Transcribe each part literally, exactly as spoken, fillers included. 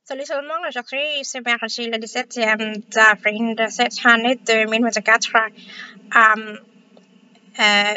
Salut tout le monde, aujourd'hui c'est mercredi le dix-septième avril de cette année deux mille vingt-quatre. Um, euh,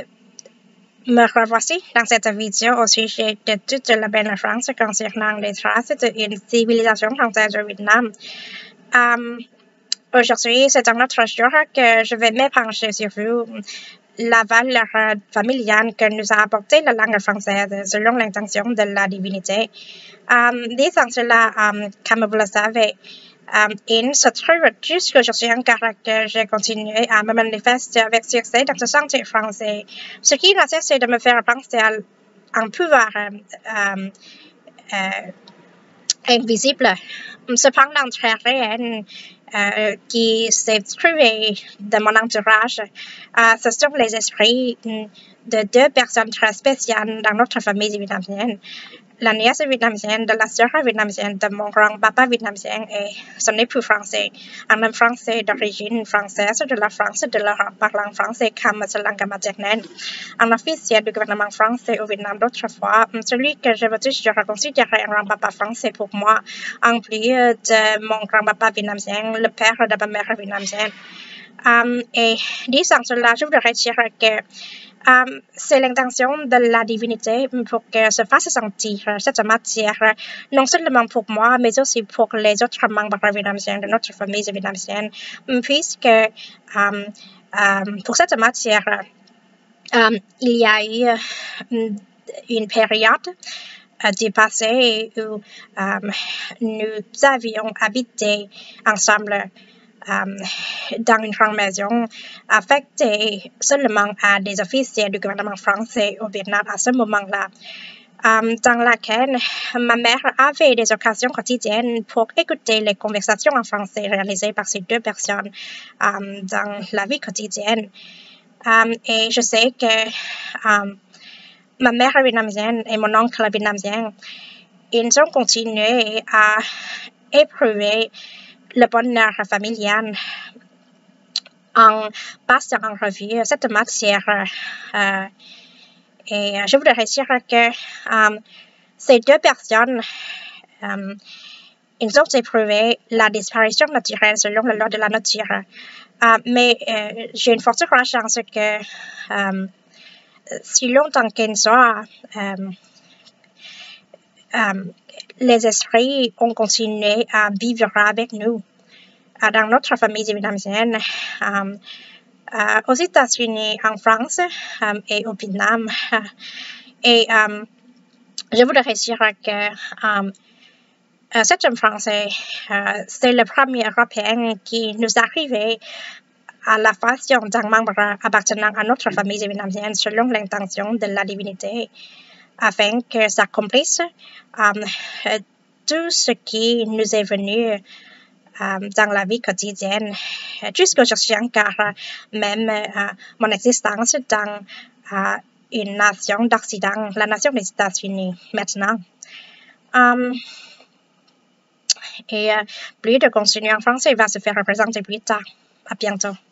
me revoici dans cette vidéo au sujet de toute la belle France concernant les traces d'une civilisation française au Vietnam. Um, aujourd'hui, c'est un autre jour que je vais me pencher sur vous, la valeur familiale que nous a apporté la langue française selon l'intention de la divinité. Um, disant cela, um, comme vous le savez, um, il se trouve jusqu'aujourd'hui encore que j'ai continué à me manifester avec succès dans ce sentier français, ce qui n'a cessé de me faire penser à un pouvoir um, euh, invisible, cependant très réel, euh, qui s'est trouvé de mon entourage. Euh, ce sont les esprits de deux personnes très spéciales dans notre famille vietnamienne. La nièce vietnamienne de la sœur vietnamienne de mon grand-papa vietnamien et son époux français, un homme français d'origine française de la France de l'Europe parlant français comme sa langue maternelle, un officier du gouvernement français au Vietnam d'autrefois, celui que je veux toujours considérer un grand-papa français pour moi, en plus de mon grand-papa vietnamien, le père de ma mère vietnamienne. Um, et disant cela, je voudrais dire que Um, c'est l'intention de la divinité pour que se fasse sentir cette matière, non seulement pour moi, mais aussi pour les autres membres vietnamiens de notre famille vietnamienne, puisque um, um, pour cette matière, um, il y a eu une période du passé où um, nous avions habité ensemble Um, dans une grande maison affectée seulement à des officiers du gouvernement français au Vietnam à ce moment-là, um, dans laquelle ma mère avait des occasions quotidiennes pour écouter les conversations en français réalisées par ces deux personnes um, dans la vie quotidienne. Um, et je sais que um, ma mère vietnamienne et mon oncle vietnamien, ils ont continué à éprouver le bonheur familial en passant en revue cette matière. Euh, et je voudrais dire que um, ces deux personnes, um, ils ont éprouvé la disparition naturelle selon la loi de la nature. Uh, mais euh, j'ai une forte croyance que um, si longtemps qu'ils soient, um, um, les esprits ont continué à vivre avec nous dans notre famille vietnamienne, um, uh, aux États-Unis, en France um, et au Vietnam. Et um, je voudrais dire que um, uh, cet homme français, uh, c'est le premier Européen qui nous arrivait à la façon d'un membre appartenant à notre famille vietnamienne selon l'intention de la divinité, afin que s'accomplisse um, tout ce qui nous est venu Um, dans la vie quotidienne, jusqu'aujourd'hui encore, même uh, mon existence dans uh, une nation d'Occident, la nation des États-Unis maintenant. Um, et uh, plus de contenu en français va se faire représenter plus tard. À bientôt.